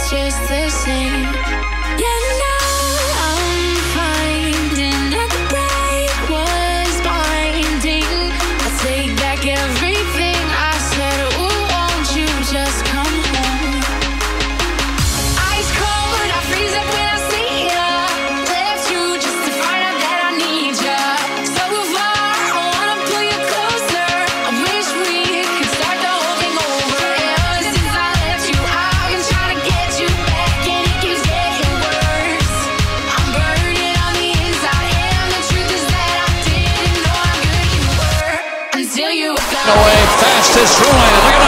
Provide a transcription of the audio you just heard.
just the same. Yeah, now I'm finding that the break was binding. I take back everything I said. Ooh, won't you just come home? Ice cold, I freeze up when I see ya. Left you just to find out that I need ya. So far, I wanna pull you closer. I wish we could start the whole thing over. Ever since I left you, I've been trying to get you back, and it keeps getting worse. I'm burning on the inside, and the truth is that I didn't know how good you were until you were gone. Away, fastest ruin. Look at